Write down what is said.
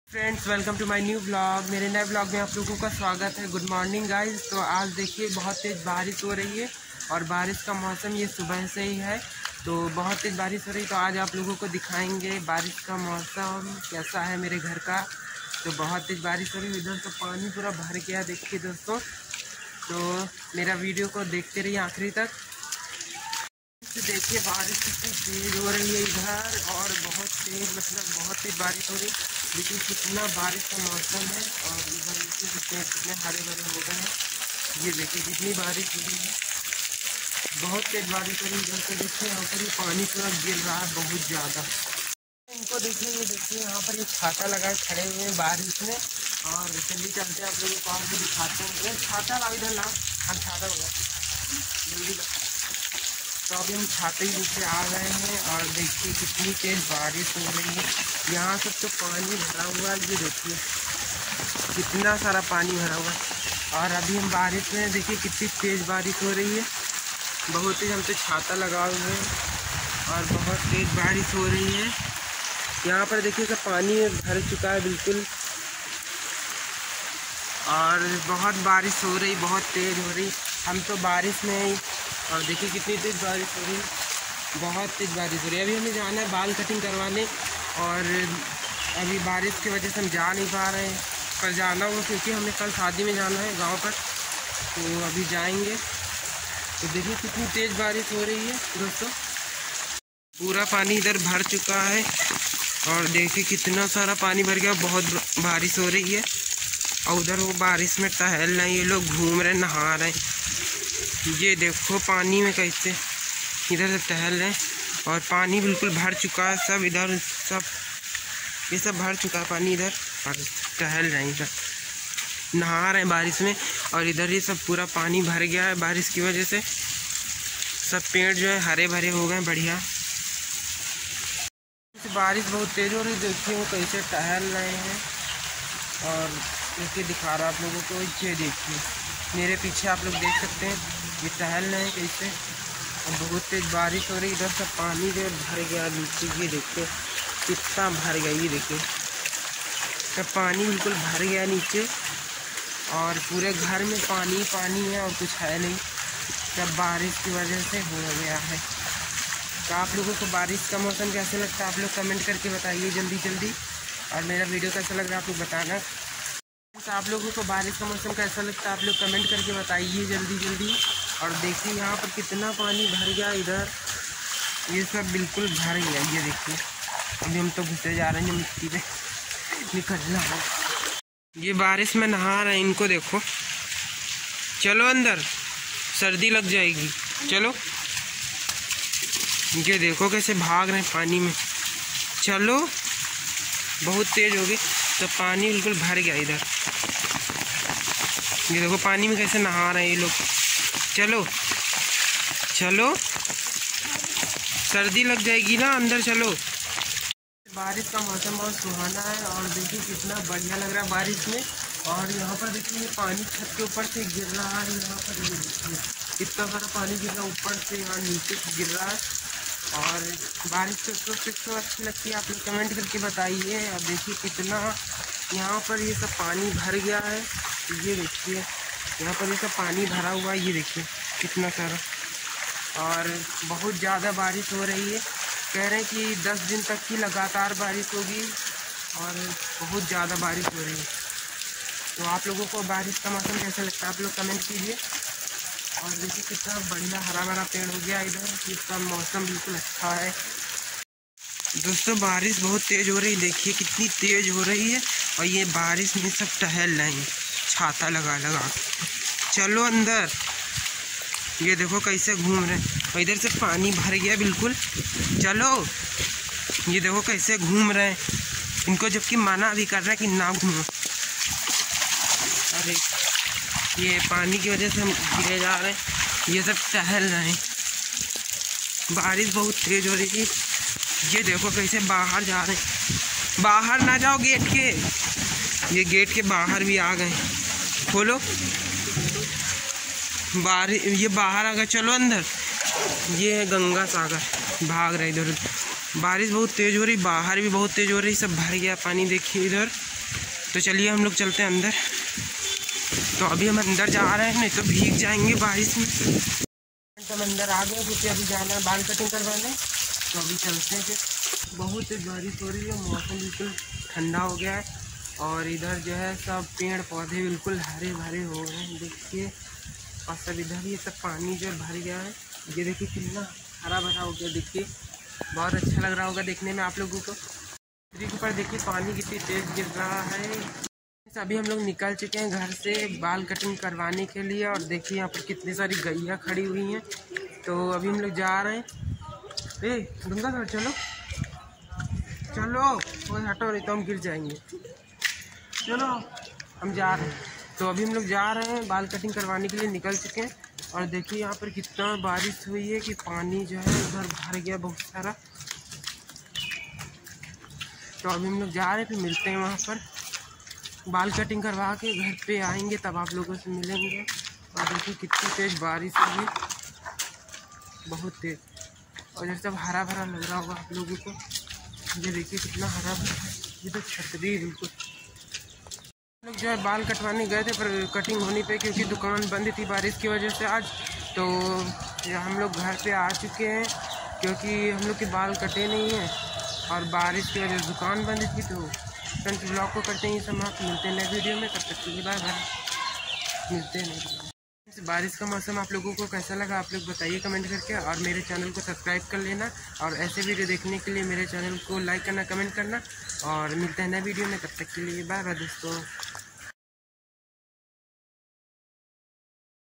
Friends, welcome to my new blog. मेरे नए blog में आप लोगों का स्वागत है। Good morning guys. तो आज देखिए बहुत तेज़ बारिश हो रही है और बारिश का मौसम ये सुबह से ही है, तो बहुत तेज़ बारिश हो रही है। तो आज आप लोगों को दिखाएंगे बारिश का मौसम कैसा है मेरे घर का। तो बहुत तेज़ बारिश हो रही है, इधर तो पानी पूरा भर गया देखिए दोस्तों। तो मेरा वीडियो को देखते रहिए आखिरी तक। देखिए बारिश कितनी तेज़ हो रही है इधर, और बहुत तेज़ बहुत तेज़ बारिश हो रही है। लेकिन कितना बारिश का मौसम है, और इधर कितने हरे भरे हो गए हैं। ये देखिए कितनी बारिश हो रही है, बहुत तेज़ बारिश हो रही है। इधर से देखिए यहाँ पर ये पानी पूरा गिर रहा है बहुत ज़्यादा। इनको देखिए, ये देखिए यहाँ पर ये छाता लगाए खड़े हुए हैं बारिश में। और चलिए चलते हैं आप लोगों को और भी दिखाते हैं। छाता ला इधर ला, हम छाता होगा जल्दी ला। तो अभी हम छाते ही नीचे आ गए हैं, और देखिए कितनी तेज़ बारिश हो रही है। यहाँ सब तो पानी भरा हुआ है, ये देखिए कितना सारा पानी भरा हुआ है। और अभी हम बारिश में देखिए कितनी तेज़ बारिश हो रही है, बहुत तेज़। हम तो छाता लगाए हुए हैं और बहुत तेज़ बारिश हो रही है। यहाँ पर देखिए सब पानी भर चुका है बिल्कुल, और बहुत बारिश हो रही, बहुत तेज़ हो रही। हम तो बारिश में ही, और देखिए कितनी तेज़ बारिश हो रही है, बहुत तेज़ बारिश हो रही है। अभी हमें जाना है बाल कटिंग करवाने, और अभी बारिश की वजह से हम जा नहीं पा रहे हैं, पर जाना होगा क्योंकि हमें कल शादी में जाना है गांव पर, तो अभी जाएंगे। तो देखिए कितनी तेज़ बारिश हो रही है दोस्तों, पूरा पानी इधर भर चुका है। और देखिए कितना सारा पानी भर गया, बहुत बारिश हो रही है। और उधर वो बारिश में टहल रहे हैं, ये लोग घूम रहे, नहा रहे हैं। ये देखो पानी में कैसे इधर से टहल रहे हैं, और पानी बिल्कुल भर चुका है सब इधर, सब ये सब भर चुका है पानी इधर, और टहल रहे हैं इधर, नहा रहे हैं बारिश में। और इधर ये सब पूरा पानी भर गया है बारिश की वजह से। सब पेड़ जो है हरे भरे हो गए बढ़िया। बारिश बहुत तेज़ हो रही, देखिए वो कैसे टहल रहे हैं। और देखिए दिखा रहा आप लोगों को, ये देखिए मेरे पीछे आप लोग देख सकते हैं, ये टहल रहे हैं कैसे। और बहुत तेज़ बारिश हो रही, इधर सब पानी जो भर गया नीचे, ये देखिए कितना भर गया। ये देखिए सब पानी बिल्कुल भर गया नीचे, और पूरे घर में पानी पानी है और कुछ है नहीं, सब बारिश की वजह से हो गया है। तो आप लोगों को बारिश का मौसम कैसा लगता है आप लोग कमेंट करके बताइए जल्दी जल्दी। और मेरा वीडियो कैसा लग रहा है आप लोग बताना। तो आप लोगों को बारिश का मौसम कैसा लगता है आप लोग कमेंट करके बताइए जल्दी जल्दी। और देखिए यहाँ पर कितना पानी भर गया इधर, ये सब बिल्कुल भर गया। ये देखिए अभी हम तो घुसे जा रहे हैं, मिट्टी में निकलना है। ये बारिश में नहा रहे हैं, इनको देखो। चलो अंदर, सर्दी लग जाएगी, चलो। ये देखो कैसे भाग रहे हैं पानी में, चलो। बहुत तेज़ हो गई, तो पानी बिल्कुल भर गया इधर। ये देखो पानी में कैसे नहा रहे हैं ये लोग, चलो चलो, सर्दी लग जाएगी ना, अंदर चलो। बारिश का मौसम बहुत सुहाना है, और देखिए कितना बढ़िया लग रहा है बारिश में। और यहाँ पर देखिए पानी छत के ऊपर से गिर रहा है, यहाँ पर ये देखिए इतना सारा पानी गिर रहा है ऊपर से, यहाँ नीचे से गिर रहा है। और बारिश तो अच्छी लगती है, आप लोग कमेंट करके बताइए। अब देखिए कितना यहाँ पर ये सब पानी भर गया है, ये देखिए यहाँ पर ये सब पानी भरा हुआ है, ये देखिए कितना सारा। और बहुत ज़्यादा बारिश हो रही है, कह रहे हैं कि 10 दिन तक की लगातार बारिश होगी, और बहुत ज़्यादा बारिश हो रही है। तो आप लोगों को बारिश का मौसम कैसा लगता है आप लोग कमेंट कीजिए। और देखिए कितना बढ़िया हरा भरा पेड़ हो गया इधर, इसका मौसम बिल्कुल अच्छा है दोस्तों। बारिश बहुत तेज़ हो रही है, देखिए कितनी तेज़ हो रही है। और ये बारिश में सब टहल रहे हैं छाता लगा लगा। चलो अंदर, ये देखो कैसे घूम रहे हैं, और इधर से पानी भर गया बिल्कुल, चलो। ये देखो कैसे घूम रहे हैं, इनको जबकि मना भी कर रहा है कि ना घूमो। अरे ये पानी की वजह से हम गिरे जा रहे हैं, ये सब टहल रहे हैं। बारिश बहुत तेज़ हो रही है, ये देखो कैसे बाहर जा रहे हैं। बाहर ना जाओ गेट के, ये गेट के बाहर भी आ गए, खोलो। बारिश ये बाहर आ गए, चलो अंदर। ये है गंगा सागर, भाग रहे इधर। बारिश बहुत तेज़ हो रही, बाहर भी बहुत तेज़ हो रही, सब भर गया पानी। देखिए इधर तो चलिए हम लोग चलते हैं अंदर। तो अभी हम अंदर जा रहे हैं, नहीं तो भीग जाएंगे बारिश में। तो हम अंदर आ गए क्योंकि अभी जाना है बाल कटिंग करवाने। तो अभी चलते हैं। फिर बहुत तेज बारिश हो रही है, मौसम बिल्कुल ठंडा हो गया है और इधर जो है सब पेड़ पौधे बिल्कुल हरे भरे हो गए हैं, देखिए। और सब इधर ये सब पानी जो भर गया है, ये देखिए कितना हरा भरा हो गया, देखिए बहुत अच्छा लग रहा होगा देखने में आप लोगों को। नदी के ऊपर देखिए पानी कितनी तेज गिर रहा है। अभी हम लोग निकल चुके हैं घर से बाल कटिंग करवाने के लिए और देखिए यहाँ पर कितनी सारी गैया खड़ी हुई हैं। तो अभी हम लोग जा रहे हैं। गंगा सर चलो चलो, कोई हटो नहीं तो हम गिर जाएंगे। चलो हम जा रहे हैं। तो अभी हम लोग जा रहे हैं बाल कटिंग करवाने के लिए, निकल चुके हैं। और देखिए यहाँ पर कितना बारिश हुई है कि पानी जो है उधर भर गया बहुत सारा। तो अभी हम लोग जा रहे हैं, फिर मिलते हैं वहाँ पर। बाल कटिंग करवा के घर पे आएंगे तब आप लोगों से मिलेंगे। और देखिए कितनी तेज़ बारिश हुई है, बहुत तेज़। और ये सब हरा भरा लग रहा होगा आप लोगों को, ये देखिए कितना हरा भरा है। ये तो छतरी बिल्कुल। हम लोग जो है बाल कटवाने गए थे पर कटिंग होनी पे क्योंकि दुकान बंद थी बारिश की वजह से आज। तो हम लोग घर पे आ चुके हैं क्योंकि हम लोग के बाल कटे नहीं हैं और बारिश की वजह से दुकान बंद थी। तो फ्रेंड्स ब्लॉग को करते हैं ये समाप्त, मिलते हैं नए वीडियो में, तब तक के लिए बाय बाय, मिलते हैं। बारिश का मौसम आप लोगों को कैसा लगा आप लोग बताइए कमेंट करके, और मेरे चैनल को सब्सक्राइब कर लेना और ऐसे वीडियो देखने के लिए मेरे चैनल को लाइक करना, कमेंट करना। और मिलते हैं नए वीडियो में, तब तक के लिए बाय बाय दोस्तों।